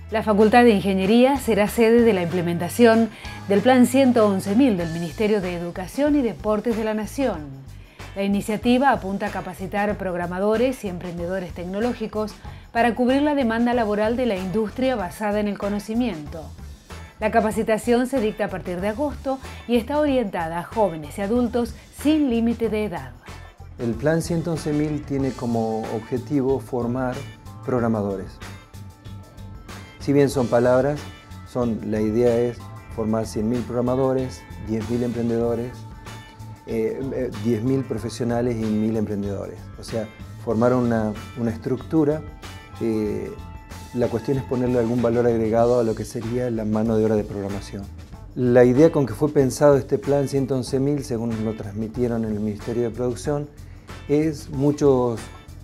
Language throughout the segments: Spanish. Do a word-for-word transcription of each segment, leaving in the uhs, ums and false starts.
La Facultad de Ingeniería será sede de la implementación del Plan ciento once mil del Ministerio de Educación y Deportes de la Nación. La iniciativa apunta a capacitar programadores y emprendedores tecnológicos para cubrir la demanda laboral de la industria basada en el conocimiento. La capacitación se dicta a partir de agosto y está orientada a jóvenes y adultos sin límite de edad. El Plan ciento once mil tiene como objetivo formar programadores. Si bien son palabras, son, la idea es formar cien mil programadores, diez mil emprendedores, eh, diez mil profesionales y mil emprendedores. O sea, formar una, una estructura. Eh, la cuestión es ponerle algún valor agregado a lo que sería la mano de obra de programación. La idea con que fue pensado este plan ciento once mil, según nos lo transmitieron en el Ministerio de Producción, es muchos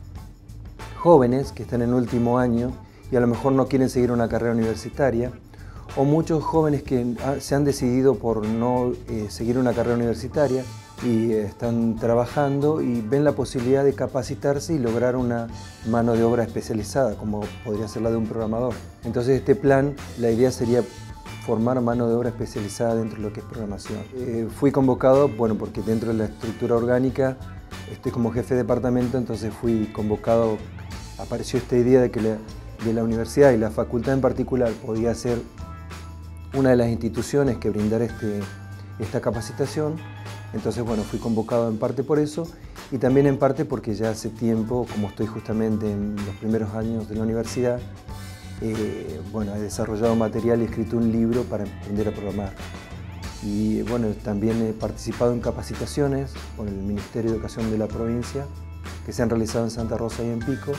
jóvenes que están en último año y a lo mejor no quieren seguir una carrera universitaria, o muchos jóvenes que se han decidido por no eh, seguir una carrera universitaria y eh, están trabajando y ven la posibilidad de capacitarse y lograr una mano de obra especializada, como podría ser la de un programador. Entonces este plan, la idea sería formar mano de obra especializada dentro de lo que es programación. Eh, fui convocado, bueno, porque dentro de la estructura orgánica estoy como jefe de departamento, entonces fui convocado, apareció esta idea de que la, de la universidad y la facultad en particular podía ser una de las instituciones que brindara este, esta capacitación. Entonces, bueno, fui convocado en parte por eso y también en parte porque ya hace tiempo, como estoy justamente en los primeros años de la universidad, eh, bueno, he desarrollado material y escrito un libro para aprender a programar. Y bueno, también he participado en capacitaciones con el Ministerio de Educación de la provincia, que se han realizado en Santa Rosa y en Pico,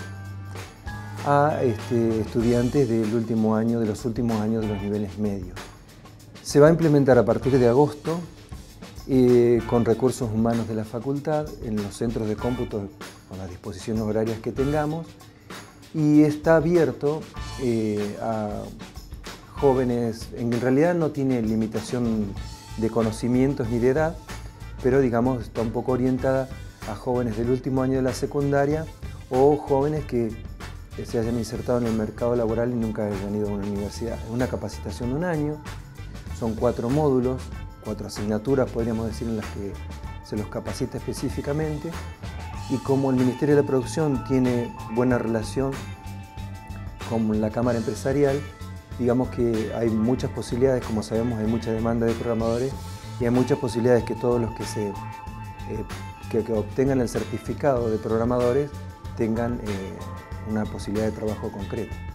a este, estudiantes del último año, de los últimos años de los niveles medios. Se va a implementar a partir de agosto eh, con recursos humanos de la facultad, en los centros de cómputo, con las disposiciones horarias que tengamos, y está abierto eh, a jóvenes. En realidad no tiene limitación de conocimientos ni de edad, pero digamos está un poco orientada a jóvenes del último año de la secundaria o jóvenes que se hayan insertado en el mercado laboral y nunca hayan ido a una universidad. Es una capacitación de un año, son cuatro módulos, cuatro asignaturas podríamos decir en las que se los capacita específicamente, y como el Ministerio de la Producción tiene buena relación con la Cámara Empresarial, digamos que hay muchas posibilidades, como sabemos hay mucha demanda de programadores y hay muchas posibilidades que todos los que, se, eh, que, que obtengan el certificado de programadores tengan eh, una posibilidad de trabajo concreto.